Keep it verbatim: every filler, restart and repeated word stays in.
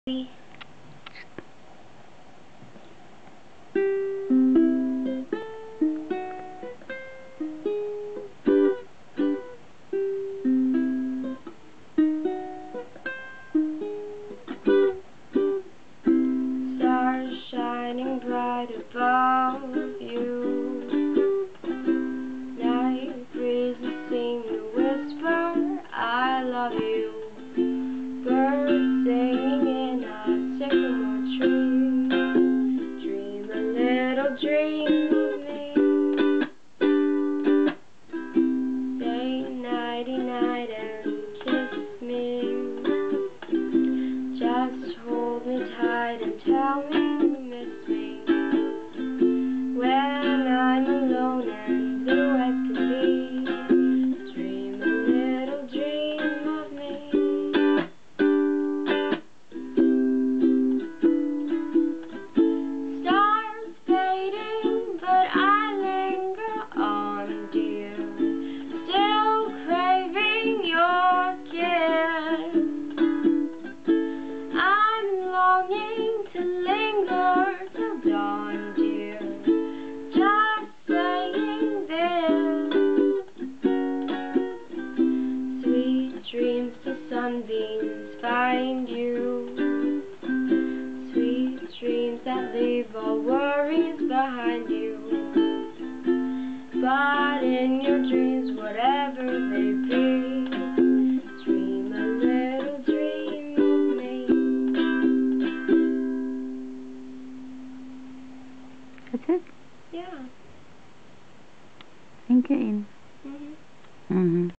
Stars shining bright above you. Night breezes seem to whisper, I love you. Birds singing in a sycamore tree. Dream a little dream of me. Say nighty night and kiss me. Just hold me tight and tell me you miss me. When I'm alone and blue as can be, dream a little dream of me. Stars fading, but I linger on, dear, still craving your kiss. I'm longing to linger till dawn, dear, just saying this. Sweet dreams the sunbeams find you. Sweet dreams that leave all worries behind you.